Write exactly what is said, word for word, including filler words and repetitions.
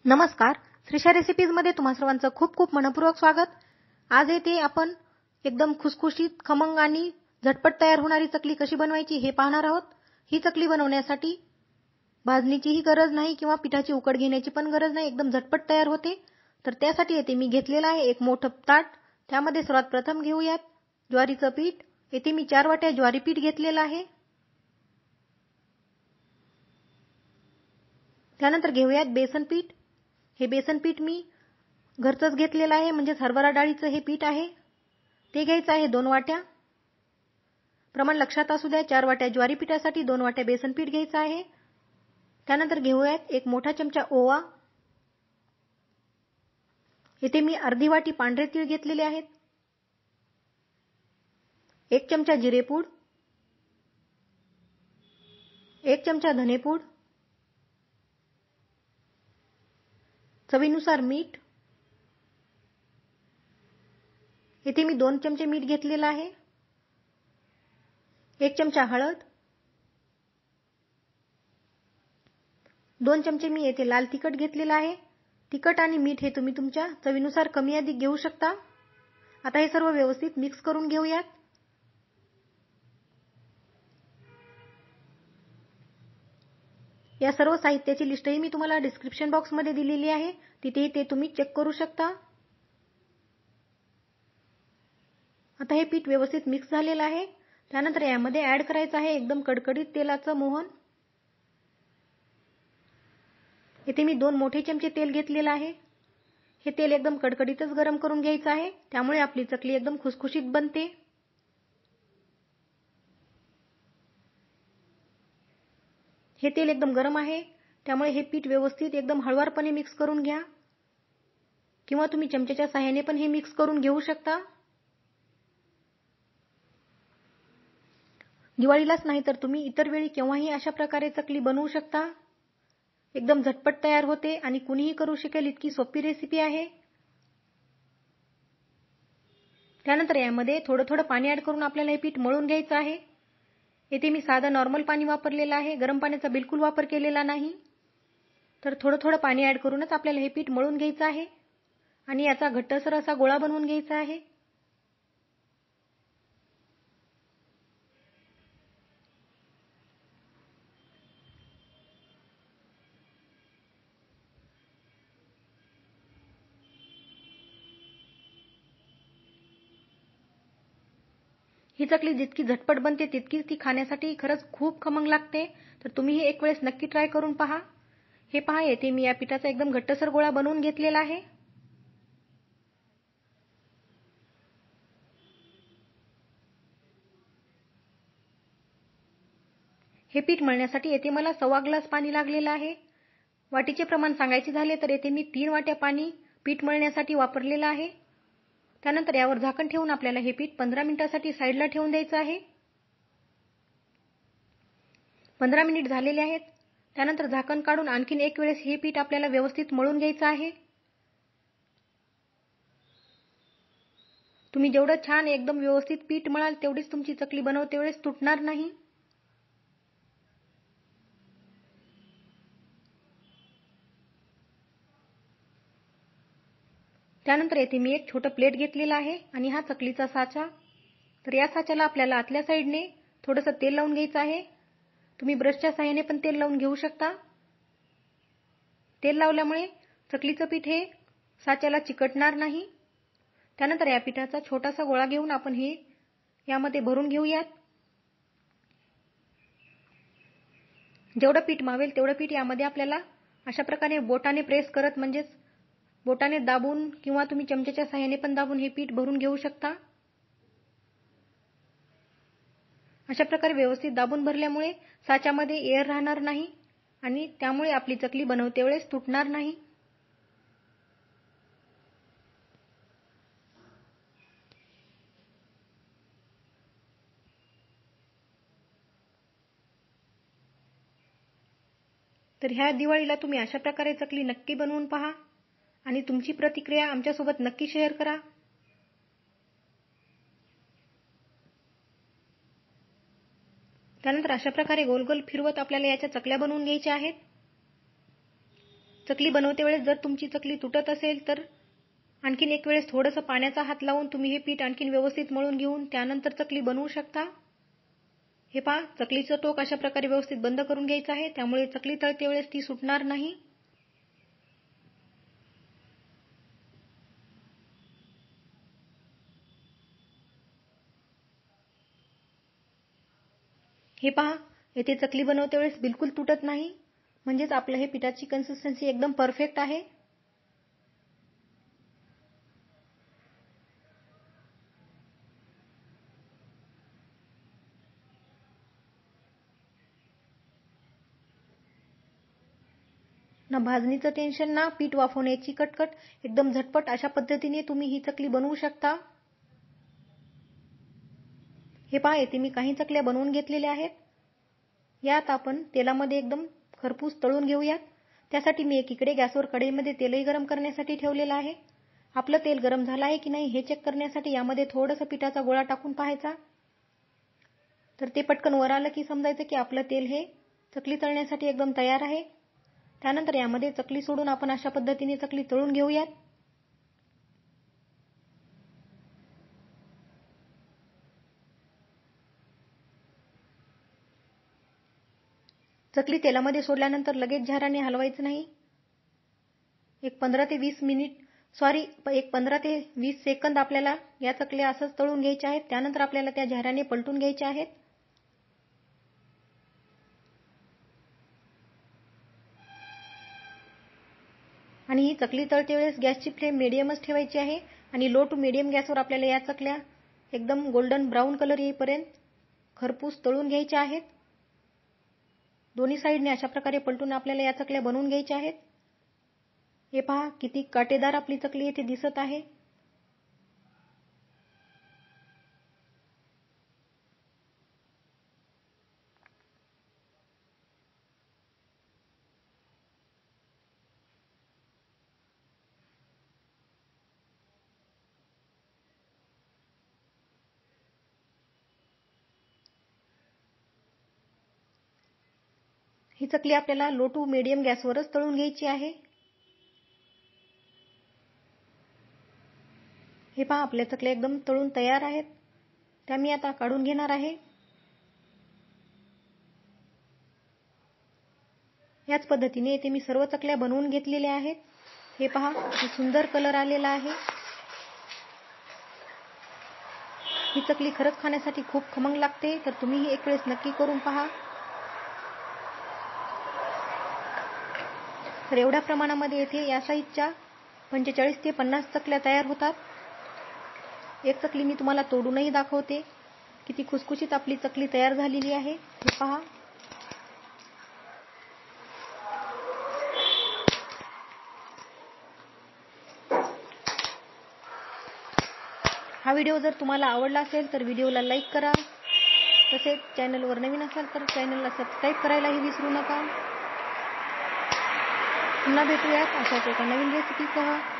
नमस्कार, श्रीशा रेसिपीज मध्ये तुम्हा सर्वांचं खूप खूप मनपूर्वक स्वागत। आज येथे आपण एकदम खुसखुशीत, खमंग आणि झटपट तयार होणारी चकली कशी बनवायची हे पाहणार आहोत। ही चकली बनवण्यासाठी भाजणीचीही गरज नाही किंवा पिठाची उकड घेण्याची पण गरज नाही, एकदम झटपट तयार होते। तर त्यासाठी येथे मी घेतलेला आहे एक मोठं ताट। त्यामध्ये सर्वात प्रथम घेऊयात ज्वारीचं पीठ। येथे मी चार वाट्या ज्वारी पीठ घेतलेलं आहे। त्यानंतर घेऊयात बेसन पीठ। हे बेसन पीठ मी घरचंच घेतलेलं आहे, म्हणजे हरभरा डाळीचं हे पीठ आहे। ते घ्यायचं आहे दोन वाट्या। प्रमाण लक्षात असू द्या, चार वाट्या ज्वारी पिठासाठी दोन वाट्या बेसन पीठ घ्यायचं आहे। त्यानंतर घेऊयात एक मोठा चमचा ओवा। इथे मी अर्धी वाटी पांढरे तीळ घेतलेले आहेत। एक चमचा जिरेपूड, एक चमचा धनेपूड, चवीनुसार मीठ। इथे मी दोन चमचे मीठ घेतलेलं आहे। एक चमचा हळद, दोन चमचे मी येथे लाल तिखट घेतलेलं आहे। तिखट आणि मीठ हे तुम्ही तुमच्या चवीनुसार कमी अधिक घेऊ शकता। आता हे सर्व व्यवस्थित मिक्स करून घेऊयात। या सर्व साहित्याची लिस्टही मी तुम्हाला डिस्क्रिप्शन बॉक्स मध्ये दिलेली आहे, तिथे ते तुम्ही चेक करू शकता। आता हे पीठ व्यवस्थित मिक्स झालेलं आहे। त्यानंतर यामध्ये ऍड करायचं आहे एकदम कडकडीत तेलाचं मोहन। इथे मी दोन मोठे चमचे तेल घेतलेलं आहे। हे तेल एकदम कडकडीतच गरम करून घ्यायचं आहे, त्यामुळे आपली चकली एकदम खुसखुशीत बनते। हे तेल एकदम गरम आहे, त्यामुळे हे पीठ व्यवस्थित एकदम हळुवारपणे मिक्स करून घ्या, किंवा तुम्ही चमच्याच्या सहाय्याने पण हे मिक्स करून घेऊ शकता। दिवाळीलाच नाही तर तुम्ही इतर वेळी केव्हाही अशा प्रकारे चकली बनवू शकता। एकदम झटपट तयार होते आणि कुणीही करू शकेल इतकी सोपी रेसिपी आहे। त्यानंतर यामध्ये थोडं थोडं पाणी ऍड करून आपल्याला हे पीठ मळून घ्यायचं आहे। येथे मी साधं नॉर्मल पाणी वापरलेलं आहे, गरम पाण्याचा बिलकुल वापर केलेला नाही। तर थोडं थोडं पाणी ऍड करूनच आपल्याला हे पीठ मळून घ्यायचं आहे आणि याचा घट्टसर असा गोळा बनवून घ्यायचा आहे। ही चकली जितकी झटपट बनते तितकीच ती खाण्यासाठी खरंच खूप खमंग लागते। तर तुम्ही हे एक वेळेस नक्की ट्राय करून पहा। हे पहा, येथे मी या पिठाचा एकदम घट्टसर गोळा बनवून घेतलेला आहे। हे पीठ मळण्यासाठी येथे मला सव्वा ग्लास पाणी लागलेलं आहे। वाटीचे प्रमाण सांगायचे झाले तर येथे मी तीन वाट्या पाणी पीठ मळण्यासाठी वापरलेलं आहे। त्यानंतर यावर झाकण ठेवून आपल्याला हे पीठ पंधरा मिनिटांसाठी साईडला ठेवून द्यायचं आहे। पंधरा मिनिट झालेले आहेत। त्यानंतर झाकण काढून आणखीन एक वेळेस हे पीठ आपल्याला व्यवस्थित मळून घ्यायचं आहे। तुम्ही जेवढं छान एकदम व्यवस्थित पीठ मळाल तेवढीच तुमची चकली बनवते वेळेस तुटणार नाही। त्यानंतर येथे मी एक छोटं प्लेट घेतलेलं आहे आणि हा चकलीचा साचा। तर या साच्याला आपल्याला आतल्या साईडने थोडंसं तेल लावून घ्यायचं आहे। तुम्ही ब्रशच्या सहाय्याने पण तेल लावून घेऊ शकता। तेल लावल्यामुळे चकलीचं पीठ हे साच्याला चिकटणार नाही। त्यानंतर या पिठाचा छोटासा गोळा घेऊन आपण हे यामध्ये भरून घेऊयात। जेवढं पीठ मावेल तेवढं पीठ यामध्ये आपल्याला अशा प्रकारे बोटाने प्रेस करत, म्हणजेच बोटाने दाबून किंवा तुम्ही चमच्याच्या सहाय्याने पण दाबून हे पीठ भरून घेऊ शकता। अशा प्रकारे व्यवस्थित दाबून भरल्यामुळे साच्यामध्ये एअर राहणार नाही आणि त्यामुळे आपली चकली बनवते वेळेस तुटणार नाही। तर ह्या दिवाळीला तुम्ही अशा प्रकारे चकली नक्की बनवून पहा आणि तुमची प्रतिक्रिया आमच्यासोबत नक्की शेअर करा। त्यानंतर अशा प्रकारे गोल गोल फिरवत आपल्याला याच्या चकल्या बनवून घ्यायच्या आहेत। चकली बनवते वेळेस जर तुमची चकली तुटत असेल तर आणखीन एक वेळेस थोडंसं पाण्याचा हात लावून तुम्ही हे पीठ आणखीन व्यवस्थित मळून घेऊन त्यानंतर चकली बनवू शकता. हे पहा, चकलीचं टोक अशा प्रकारे व्यवस्थित बंद करून घ्यायचं आहे, त्यामुळे चकली तळते वेळेस ती सुटणार नाही. हे पहा, येथे चकली बनवते वेळेस बिलकुल तुटत नाही, म्हणजेच आपलं हे पिठाची कन्सिस्टन्सी एकदम परफेक्ट आहे. ना भाजणीचं टेन्शन ना पीठ वाफवण्याची कटकट, एकदम झटपट अशा पद्धतीने तुम्ही ही चकली बनवू शकता. हे पहा, येथे मी काही चकल्या बनवून घेतलेल्या आहेत. यात आपण तेलामध्ये एकदम खरपूस तळून घेऊयात. त्यासाठी मी एकीकडे गॅसवर कढईमध्ये तेलही गरम करण्यासाठी ठेवलेलं आहे. आपलं तेल गरम झालं आहे की नाही हे चेक करण्यासाठी यामध्ये थोडंसं पिठाचा गोळा टाकून पाहायचा. तर ते पटकन वर आलं की समजायचं की आपलं तेल हे चकली तळण्यासाठी एकदम तयार आहे. त्यानंतर यामध्ये चकली सोडून आपण अशा पद्धतीने चकली तळून घेऊयात. चकली तेलामध्ये सोडल्यानंतर लगेच झाऱ्याने हलवायचं नाही. एक पंधरा ते वीस मिनिट सॉरी एक पंधरा ते वीस सेकंद आपल्याला या चकल्या असंच तळून घ्यायच्या आहेत. त्यानंतर आपल्याला त्या झाऱ्याने पलटून घ्यायच्या आहेत. आणि ही चकली तळते वेळेस गॅसची फ्लेम मिडियमच ठेवायची आहे आणि लो टू मिडियम गॅसवर आपल्याला या चकल्या एकदम गोल्डन ब्राऊन कलर येईपर्यंत खरपूस तळून घ्यायच्या आहेत. दोन्ही साईडने अशा प्रकारे पलटून आपल्याला या चकल्या बनवून घ्यायच्या आहेत. हे पहा, किती काटेदार आपली चकली येथे दिसत आहे. ही चकली आपल्याला लो टू मिडियम गॅसवरच तळून घ्यायची आहे. हे पहा, आपल्या चकल्या एकदम तळून तयार आहेत. त्या मी आता काढून घेणार आहे. याच पद्धतीने येथे मी सर्व चकल्या बनवून घेतलेल्या आहेत. हे पहा, किती सुंदर कलर आलेला आहे. ही चकली खरंच खाण्यासाठी खूप खमंग लागते, तर तुम्हीही एक वेळेस नक्की करून पहा. तर एवढ्या प्रमाणामध्ये येथे या साईजच्या पंचेचाळीस ते पन्नास चकल्या तयार होतात. एक चकली मी तुम्हाला तोडूनही दाखवते. किती खुसखुशीत आपली चकली तयार झालेली आहे. हे पहा. हा व्हिडिओ जर तुम्हाला आवडला असेल तर व्हिडिओला लाईक करा. तसेच चॅनलवर नवीन असाल तर चॅनलला सबस्क्राईब करायलाही विसरू नका. पुन्हा भेटूयात अशाच एका नवीन रेसिपीसह.